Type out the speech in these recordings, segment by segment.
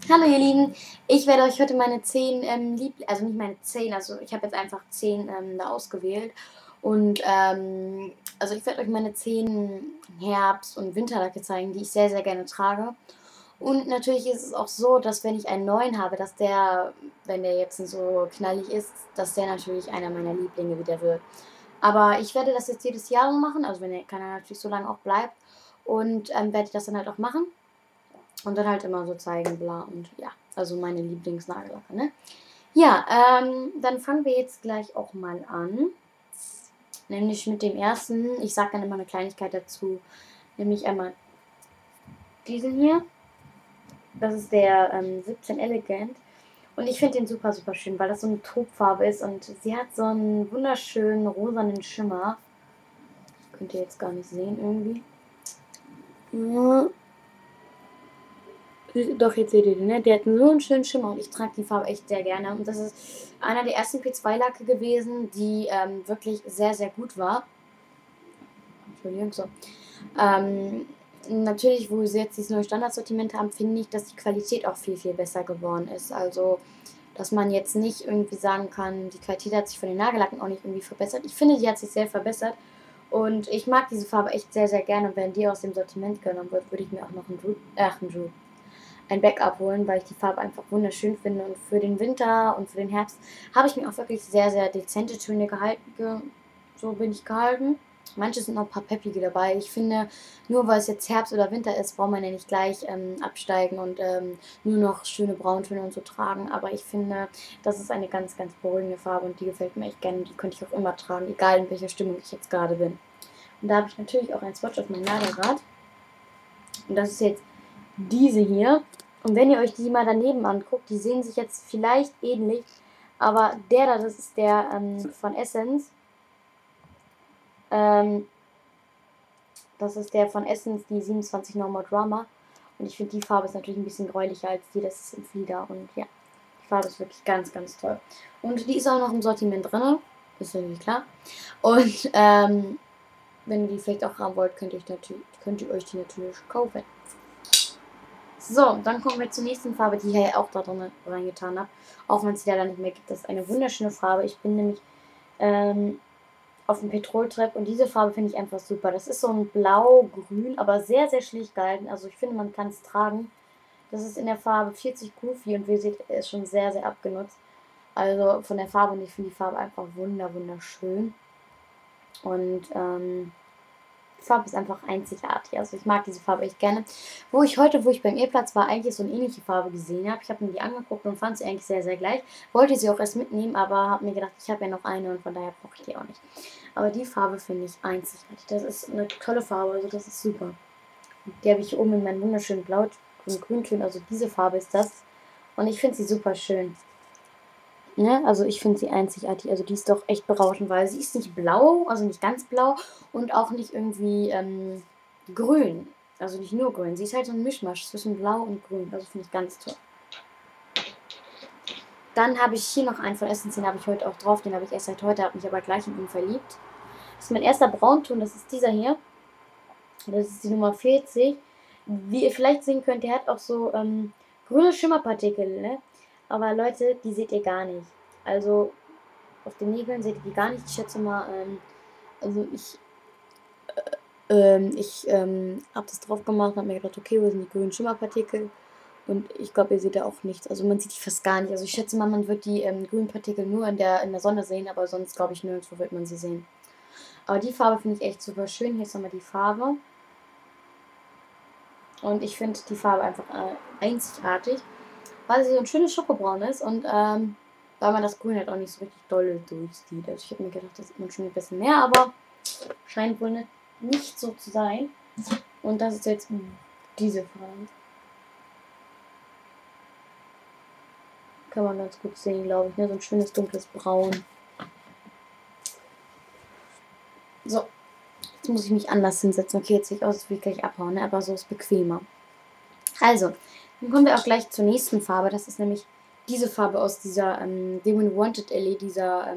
Hallo ihr Lieben, ich werde euch heute meine 10 also nicht meine 10, also ich habe jetzt einfach 10 da ausgewählt. Und also ich werde euch meine 10 Herbst- und Winterjacke zeigen, die ich sehr, sehr gerne trage. Und natürlich ist es auch so, dass wenn ich einen neuen habe, dass der, wenn der jetzt so knallig ist, dass der natürlich einer meiner Lieblinge wieder wird. Aber ich werde das jetzt jedes Jahr so machen, also wenn der keiner natürlich so lange auch bleibt. Und werde ich das dann halt auch machen. Und dann halt immer so zeigen, bla und ja. Also meine Lieblingsnagellacke, ne? Ja, dann fangen wir jetzt gleich auch mal an. Nämlich mit dem ersten. Ich sage dann immer eine Kleinigkeit dazu. Nämlich einmal diesen hier. Das ist der 17 Elegant. Und ich finde den super, super schön, weil das so eine Taubfarbe ist. Und sie hat so einen wunderschönen rosanen Schimmer. Könnt ihr jetzt gar nicht sehen irgendwie. Ja. Doch, jetzt seht ihr den, ne? Der hat so einen schönen Schimmer und ich trage die Farbe echt sehr gerne. Und das ist einer der ersten P2-Lacke gewesen, die wirklich sehr, sehr gut war. Entschuldigung, so. Natürlich, wo sie jetzt dieses neue Standardsortiment haben, finde ich, dass die Qualität auch viel, viel besser geworden ist. Also, dass man jetzt nicht irgendwie sagen kann, die Qualität hat sich von den Nagellacken auch nicht irgendwie verbessert. Ich finde, die hat sich sehr verbessert. Und ich mag diese Farbe echt sehr, sehr gerne. Und wenn die aus dem Sortiment genommen wird, würde ich mir auch noch ein Backup holen, weil ich die Farbe einfach wunderschön finde. Und für den Winter und für den Herbst habe ich mir auch wirklich sehr, sehr dezente Töne gehalten. So bin ich gehalten. Manche sind noch ein paar peppige dabei. Ich finde, nur weil es jetzt Herbst oder Winter ist, braucht man ja nicht gleich absteigen und nur noch schöne Brauntöne und so tragen. Aber ich finde, das ist eine ganz, ganz beruhigende Farbe und die gefällt mir echt gerne. Die könnte ich auch immer tragen, egal in welcher Stimmung ich jetzt gerade bin. Und da habe ich natürlich auch ein Swatch auf meinem Nagelrad. Und das ist jetzt diese hier. Und wenn ihr euch die mal daneben anguckt, die sehen sich jetzt vielleicht ähnlich, aber der da, das ist der von Essence. Das ist der von Essence, die 27 No More Drama. Und ich finde, die Farbe ist natürlich ein bisschen gräulicher als die, das ist im Flieder. Und ja, die Farbe ist wirklich ganz, ganz toll. Und die ist auch noch im Sortiment drin. Ist natürlich klar. Und wenn ihr die vielleicht auch haben wollt, könnt ihr euch die natürlich kaufen. So, dann kommen wir zur nächsten Farbe, die ich ja auch da drin reingetan habe. Auch wenn es die leider nicht mehr gibt. Das ist eine wunderschöne Farbe. Ich bin nämlich auf dem Petroltrap und diese Farbe finde ich einfach super. Das ist so ein blau-grün, aber sehr, sehr schlicht gehalten. Also ich finde, man kann es tragen. Das ist in der Farbe 40 Goofy und wie ihr seht, er ist schon sehr, sehr abgenutzt. Also von der Farbe und ich finde die Farbe einfach wunderschön. Und die Farbe ist einfach einzigartig. Also ich mag diese Farbe echt gerne. Wo ich beim Irrplatz war, eigentlich so eine ähnliche Farbe gesehen habe. Ich habe mir die angeguckt und fand sie eigentlich sehr, sehr gleich. Wollte sie auch erst mitnehmen, aber habe mir gedacht, ich habe ja noch eine und von daher brauche ich die auch nicht. Aber die Farbe finde ich einzigartig. Das ist eine tolle Farbe, also das ist super. Die habe ich hier oben in meinen wunderschönen Blau- und Grüntönen. Also diese Farbe ist das. Und ich finde sie super schön. Ne? Also ich finde sie einzigartig. Also die ist doch echt berauschend, weil sie ist nicht blau, also nicht ganz blau und auch nicht irgendwie grün. Also nicht nur grün. Sie ist halt so ein Mischmasch zwischen blau und grün. Also finde ich ganz toll. Dann habe ich hier noch einen von Essence, den habe ich heute auch drauf. Den habe ich erst seit heute, habe mich aber gleich in ihn verliebt. Das ist mein erster Braunton, das ist dieser hier. Das ist die Nummer 40. Wie ihr vielleicht sehen könnt, der hat auch so grüne Schimmerpartikel, ne? Aber Leute, die seht ihr gar nicht. Also auf den Nägeln seht ihr die gar nicht. Ich schätze mal, also ich habe das drauf gemacht und habe mir gedacht, okay, wo sind die grünen Schimmerpartikel? Und ich glaube, ihr seht da auch nichts. Also man sieht die fast gar nicht. Also ich schätze mal, man wird die grünen Partikel nur in der Sonne sehen, aber sonst glaube ich nirgendwo wird man sie sehen. Aber die Farbe finde ich echt super schön. Hier ist nochmal die Farbe. Und ich finde die Farbe einfach einzigartig, weil sie so ein schönes Schokobraun ist und weil man das Grün halt auch nicht so richtig doll durchsieht. Also ich habe mir gedacht, das sieht man schon ein bisschen mehr, aber scheint wohl nicht so zu sein. Und das ist jetzt diese Farbe. Kann man ganz gut sehen, glaube ich. Ne? So ein schönes dunkles Braun. So, jetzt muss ich mich anders hinsetzen. Okay, jetzt sehe ich aus, als würde ich gleich abhauen, ne? Aber so ist bequemer. Also, dann kommen wir auch gleich zur nächsten Farbe. Das ist nämlich diese Farbe aus dieser Demon Wanted LE, dieser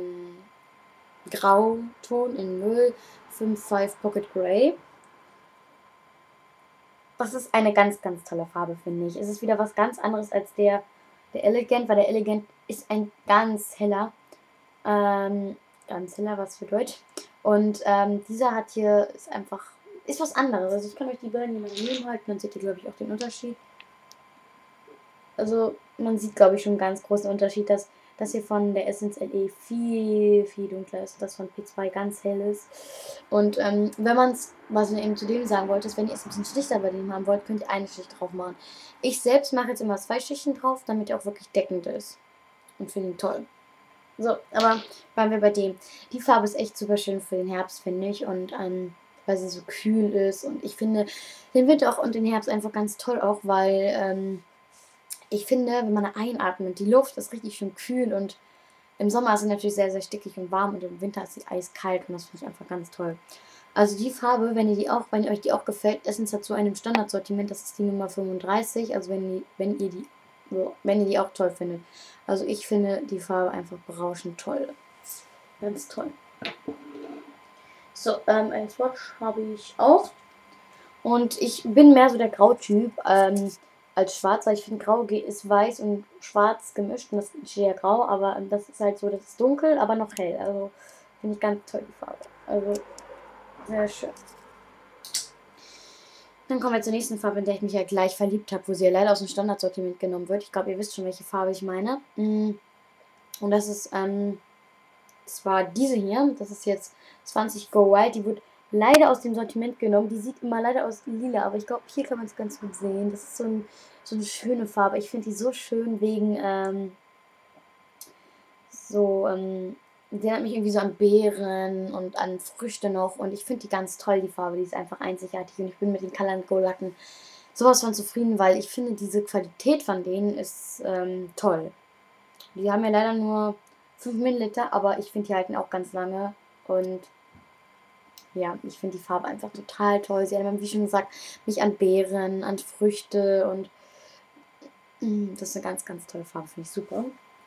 Grauton in 055 Pocket Gray. das ist eine ganz, ganz tolle Farbe, finde ich. Es ist wieder was ganz anderes als der Elegant, weil der Elegant ist ein ganz heller, was für Deutsch. Und dieser hat hier, ist was anderes. Also ich kann euch die beiden hier mal nebenhalten, dann seht ihr, glaube ich, auch den Unterschied. Also man sieht, glaube ich, schon einen ganz großen Unterschied, dass das hier von der Essence LE viel, viel dunkler ist, das von P2 ganz hell ist. Und wenn man es, was ich eben zu dem sagen wollte, ist, wenn ihr es ein bisschen schlichter bei dem haben wollt, könnt ihr eine Schicht drauf machen. Ich selbst mache jetzt immer 2 Schichten drauf, damit er auch wirklich deckend ist. Und finde ihn toll. So, aber waren wir bei dem. Die Farbe ist echt super schön für den Herbst, finde ich. Und weil sie so kühl ist. Und ich finde den Winter auch und den Herbst einfach ganz toll auch, weil ich finde, wenn man einatmet, die Luft ist richtig schön kühl und im Sommer ist sie natürlich sehr, sehr stickig und warm und im Winter ist sie eiskalt und das finde ich einfach ganz toll. Also die Farbe, wenn euch die auch gefällt, Essence hat so einem Standardsortiment, das ist die Nummer 35, also wenn ihr die auch toll findet. Also ich finde die Farbe einfach berauschend toll. Ganz toll. So, ein Swatch habe ich auch. Und ich bin mehr so der Grautyp als schwarz, weil ich finde, Grau ist weiß und schwarz gemischt und das ist ja grau, aber das ist halt so, das ist dunkel, aber noch hell. Also finde ich ganz toll, die Farbe. Also sehr schön. Dann kommen wir zur nächsten Farbe, in der ich mich ja gleich verliebt habe, wo sie ja leider aus dem Standardsortiment genommen wird. Ich glaube, ihr wisst schon, welche Farbe ich meine. Und das ist zwar diese hier, das ist jetzt 20 Go Wild, die wird leider aus dem Sortiment genommen. Die sieht immer leider aus lila, aber ich glaube, hier kann man es ganz gut sehen. Das ist so eine schöne Farbe. Ich finde die so schön wegen, die erinnert mich irgendwie so an Beeren und an Früchte noch. Und ich finde die ganz toll, die Farbe. Die ist einfach einzigartig. Und ich bin mit den Color Go Lacken sowas von zufrieden, weil ich finde, diese Qualität von denen ist toll. Die haben ja leider nur 5 Milliliter, aber ich finde die halten auch ganz lange. Und ja, ich finde die Farbe einfach total toll. Sie erinnert, wie schon gesagt, mich an Beeren, an Früchte und das ist eine ganz, ganz tolle Farbe. Finde ich super.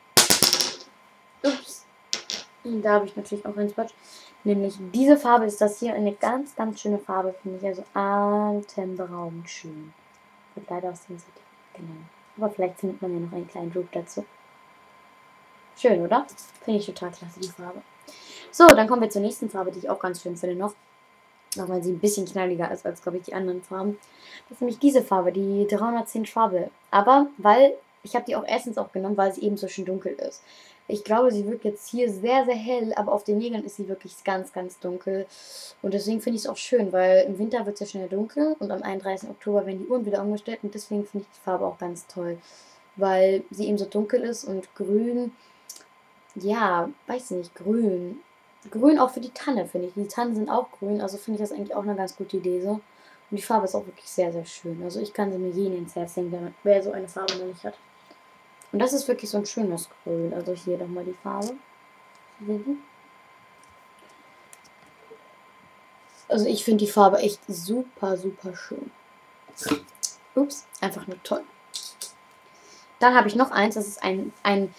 Ups. Und da habe ich natürlich auch einen Swatch. Nämlich diese Farbe ist das hier. Eine ganz, ganz schöne Farbe, finde ich. Also atemberaubend schön. Wird leider aus dem Set genommen. Aber vielleicht findet man ja noch einen kleinen Druck dazu. Schön, oder? Finde ich total klasse, die Farbe. So, dann kommen wir zur nächsten Farbe, die ich auch ganz schön finde noch. Auch weil sie ein bisschen knalliger ist als, glaube ich, die anderen Farben. Das ist nämlich diese Farbe, die 310 Schwabbel. Aber, ich habe die auch erstens auch genommen, weil sie eben so schön dunkel ist. Ich glaube, sie wirkt jetzt hier sehr, sehr hell, aber auf den Nägeln ist sie wirklich ganz, ganz dunkel. Und deswegen finde ich es auch schön, weil im Winter wird es ja schnell dunkel und am 31. Oktober werden die Uhren wieder umgestellt. Und deswegen finde ich die Farbe auch ganz toll, weil sie eben so dunkel ist und grün. Ja, weiß nicht, grün. Grün auch für die Tanne, finde ich. Die Tannen sind auch grün, also finde ich das eigentlich auch eine ganz gute Idee so. Und die Farbe ist auch wirklich sehr, sehr schön. Also ich kann sie mir jeden ins Herz legen, wer so eine Farbe noch nicht hat. Und das ist wirklich so ein schönes Grün. Also hier nochmal die Farbe. Also ich finde die Farbe echt super, super schön. Ups, einfach nur toll. Dann habe ich noch eins, das ist ein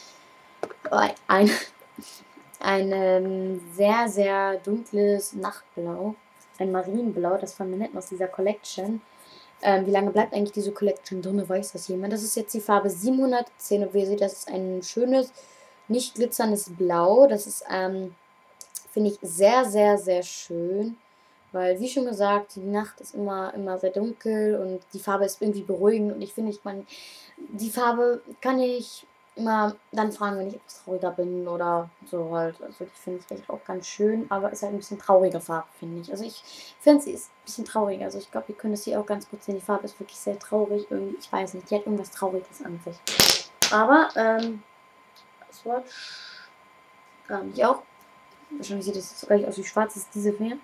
sehr, sehr dunkles Nachtblau. Ein Marienblau, das von Manhattan aus dieser Collection. Wie lange bleibt eigentlich diese Collection drin? Weiß das jemand? Das ist jetzt die Farbe 710 und wie ihr seht, das ist ein schönes, nicht glitzerndes Blau. Das ist, finde ich, sehr, sehr, sehr schön. Weil, wie schon gesagt, die Nacht ist immer sehr dunkel und die Farbe ist irgendwie beruhigend. Und ich finde, die Farbe kann ich immer dann fragen, wenn ich etwas trauriger bin oder so halt. Also ich finde es echt auch ganz schön, aber ist halt ein bisschen traurige Farbe, finde ich. Also ich finde, sie ist ein bisschen traurig. Also ich glaube, ihr könnt es hier auch ganz gut sehen. Die Farbe ist wirklich sehr traurig. Irgendwie, ich weiß nicht, die hat irgendwas Trauriges an sich. Aber, Swatch gar nicht auch. Wahrscheinlich sieht das jetzt gleich aus wie schwarz, ist diese hier.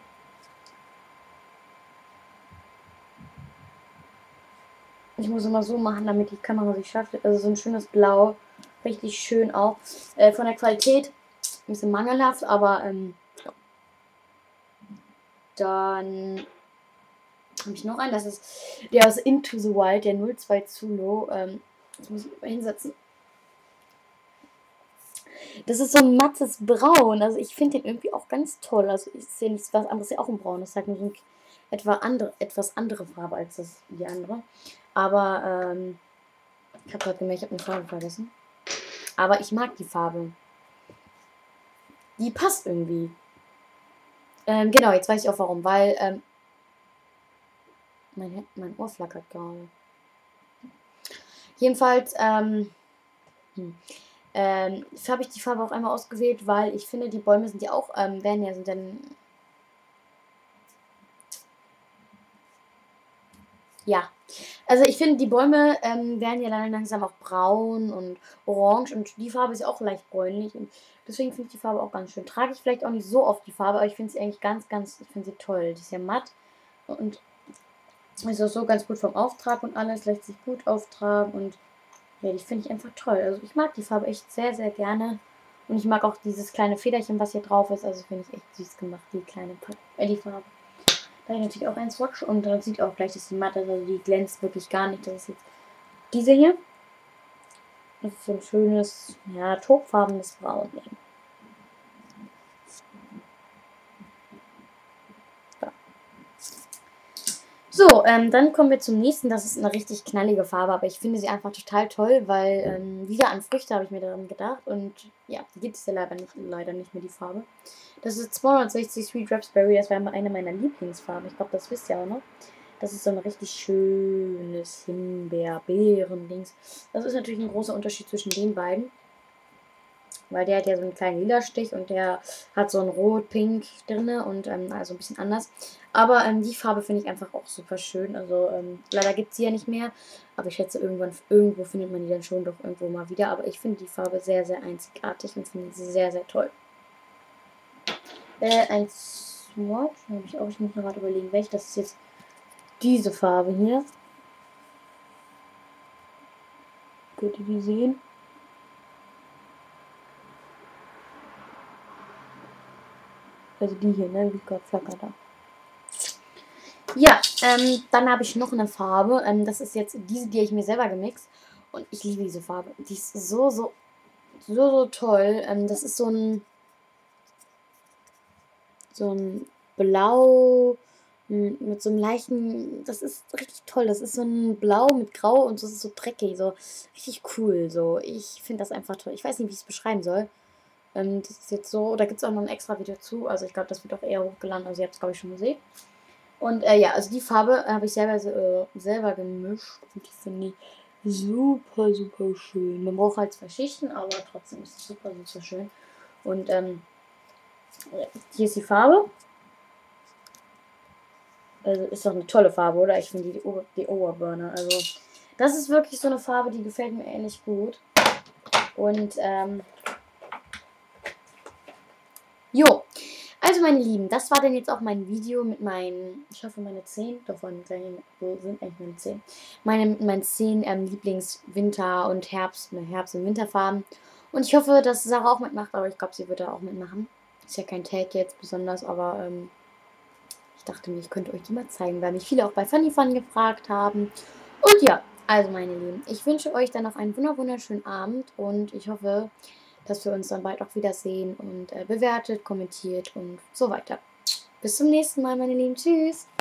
Ich muss immer so machen, damit die Kamera sich schafft. Also so ein schönes Blau. Richtig schön auch. Von der Qualität ein bisschen mangelhaft, aber ja. Dann habe ich noch einen. Das ist der aus Into the Wild, der 02 Zulo. Jetzt muss ich mal hinsetzen. Das ist so ein mattes Braun. Also ich finde den irgendwie auch ganz toll. Also ist ja nichts was anderes, ja auch ein Braun. Das ist halt nur so ein etwas andere Farbe als die andere. Aber ich habe gerade gemerkt, ich habe eine Farbe vergessen. Aber ich mag die Farbe. Die passt irgendwie. Genau, jetzt weiß ich auch warum. Weil mein Ohr flackert gerade. Jedenfalls habe ich die Farbe auch einmal ausgewählt, weil ich finde, die Bäume sind ja auch, sind dann. Ja. Also ich finde, die Bäume werden ja dann langsam auch braun und orange und die Farbe ist ja auch leicht bräunlich und deswegen finde ich die Farbe auch ganz schön. Trage ich vielleicht auch nicht so oft die Farbe, aber ich finde sie eigentlich ich finde sie toll. Die ist ja matt und ist auch so ganz gut vom Auftrag und alles, lässt sich gut auftragen und ja, die finde ich einfach toll. Also ich mag die Farbe echt sehr, sehr gerne und ich mag auch dieses kleine Federchen, was hier drauf ist, also finde ich echt süß gemacht, die Farbe. Da habe ich natürlich auch ein Swatch und dann sieht auch gleich, dass die matt ist, also die glänzt wirklich gar nicht. Das ist jetzt diese hier. Das ist so ein schönes, ja, taubefarbenes Braun. So, dann kommen wir zum nächsten. Das ist eine richtig knallige Farbe, aber ich finde sie einfach total toll, weil wieder an Früchte habe ich mir daran gedacht. Und ja, die gibt es ja leider nicht mehr, die Farbe. Das ist 260 Sweet Raspberry, das war eine meiner Lieblingsfarben. Ich glaube, das wisst ihr auch noch. Das ist so ein richtig schönes Himbeer-Beeren-Dings. Das ist natürlich ein großer Unterschied zwischen den beiden. Weil der hat ja so einen kleinen lila Stich und der hat so ein Rot-Pink drinne und also ein bisschen anders. Aber die Farbe finde ich einfach auch super schön. Also leider gibt es sie ja nicht mehr. Aber ich schätze, irgendwo findet man die dann schon doch irgendwo mal wieder. Aber ich finde die Farbe sehr, sehr einzigartig und finde sie sehr, sehr toll. Ein Swatch habe ich auch. Ich muss noch gerade überlegen, welche. Das ist jetzt diese Farbe hier. Könnt ihr die sehen? Also die hier, ne? Wie gerade flackert da. Ja, dann habe ich noch eine Farbe. Das ist jetzt diese, die habe ich mir selber gemixt. Und ich liebe diese Farbe. Die ist so toll. Das ist so ein Blau mit so einem leichten. Das ist richtig toll. Das ist so ein Blau mit Grau und das ist so dreckig. So richtig cool. So, ich finde das einfach toll. Ich weiß nicht, wie ich es beschreiben soll. Das ist jetzt so. Da gibt es auch noch ein extra Video zu. Also ich glaube, das wird auch eher hochgeladen. Also ihr habt es, glaube ich, schon gesehen. Und ja, also die Farbe habe ich selber gemischt und die finde ich super, super schön. Man braucht halt 2 Schichten, aber trotzdem ist es super, super schön. Und ja, hier ist die Farbe. Also ist doch eine tolle Farbe, oder? Ich finde die Oberburner. Also das ist wirklich so eine Farbe, die gefällt mir ähnlich gut. Und jo. Also meine Lieben, das war dann jetzt auch mein Video mit meinen, ich hoffe meine 10, davon sind eigentlich meine 10, meinen 10 Lieblings-Winter- und Herbst- und Winterfarben. Und ich hoffe, dass Sarah auch mitmacht, aber ich glaube, sie wird da auch mitmachen. Ist ja kein Tag jetzt besonders, aber ich dachte mir, ich könnte euch die mal zeigen, weil mich viele auch bei Funny Fun gefragt haben. Und ja, also meine Lieben, ich wünsche euch dann noch einen wunderschönen Abend und ich hoffe, dass wir uns dann bald auch wiedersehen und bewertet, kommentiert und so weiter. Bis zum nächsten Mal, meine Lieben. Tschüss!